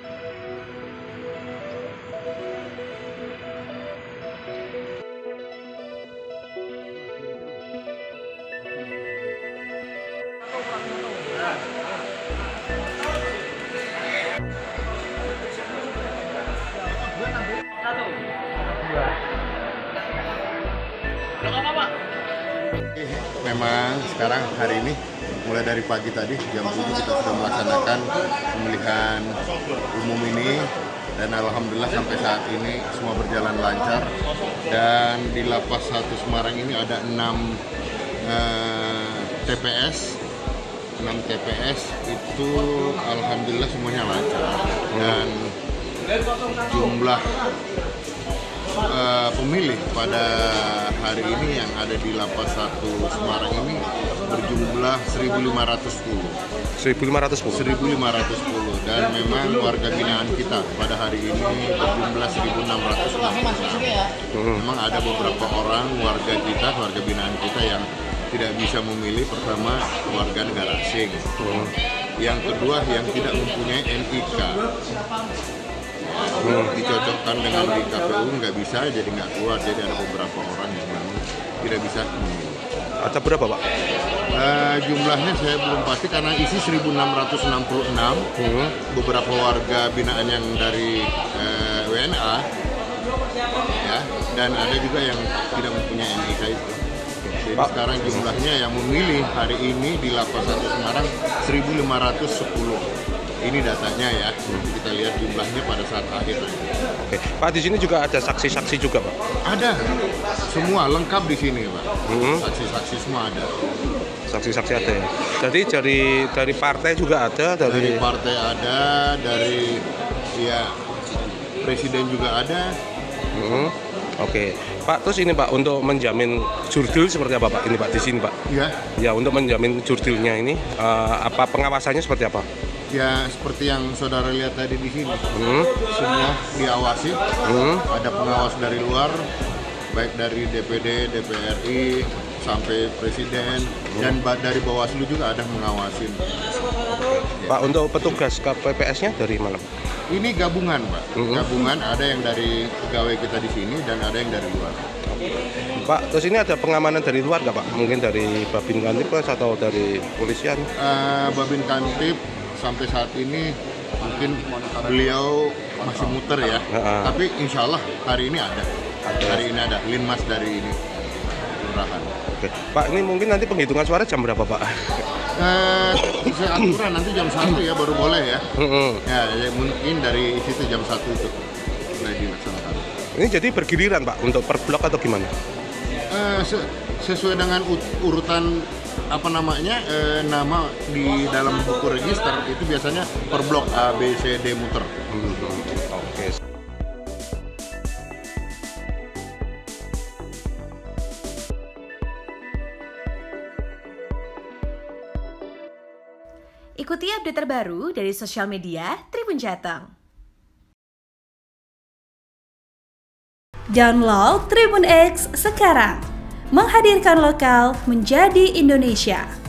Memang sekarang hari ini mulai dari pagi tadi jam 7 kita sudah melaksanakan pemilihan umum ini, dan alhamdulillah sampai saat ini semua berjalan lancar. Dan di Lapas 1 Semarang ini ada 6 TPS. 6 TPS itu alhamdulillah semuanya lancar, dan jumlah pemilih pada hari ini yang ada di Lapas 1 Semarang ini berjumlah 1.510 dan memang warga binaan kita pada hari ini berjumlah 1.600. Memang ada beberapa orang warga binaan kita yang tidak bisa memilih. Pertama, warga negara asing. Yang kedua, yang tidak mempunyai NIK. Dicocokkan dengan di KPU nggak bisa, jadi nggak keluar. Jadi ada beberapa orang yang memang tidak bisa memilih. Ada berapa, Pak? Jumlahnya saya belum pasti karena isi 1.666. Beberapa warga binaan yang dari WNA, ya, dan ada juga yang tidak mempunyai NIK itu. Jadi sekarang jumlahnya yang memilih hari ini di Lapas 1 Semarang 1.510. Ini datanya ya, kita lihat jumlahnya pada saat akhir. Oke, Pak, di sini juga ada saksi-saksi juga, Pak? Ada, semua lengkap di sini, Pak. Saksi-saksi semua ada. Saksi-saksi ada ya. Jadi dari partai juga ada, dari partai ada, dari ya presiden juga ada. Oke, Pak. Terus ini, Pak, untuk menjamin jurdil seperti apa, Pak? Ini, Pak, di sini, Pak. Iya. Ya, untuk menjamin jurdilnya ini apa pengawasannya seperti apa? Ya seperti yang saudara lihat tadi di sini, semua diawasi. Ada pengawas dari luar, baik dari DPD, DPRI sampai presiden, dan dari Bawaslu juga ada mengawasin. Pak, untuk petugas KPPS-nya dari mana? Ini gabungan, Pak. Gabungan, ada yang dari pegawai kita di sini dan ada yang dari luar. Pak, terus ini ada pengamanan dari luar nggak, Pak? Mungkin dari Babin Kamtipmas atau dari polisian? Babin Kamtip sampai saat ini mungkin beliau masih muter ya, tapi insya Allah hari ini ada. Hari ini ada Linmas dari ini kelurahan. Oke, Pak, ini mungkin nanti penghitungan suara jam berapa, Pak? Bisa aturan nanti jam 1 ya baru boleh ya. Ya mungkin dari situ jam 1 itu mulai dilaksanakan. Ini jadi bergiliran, Pak, untuk per blok atau gimana? Sesuai dengan urutan nama di dalam buku register itu biasanya per blok A, B, C, D muter. Oke. Ikuti update terbaru dari sosial media Tribun Jateng. Download Tribun X sekarang, menghadirkan lokal menjadi Indonesia.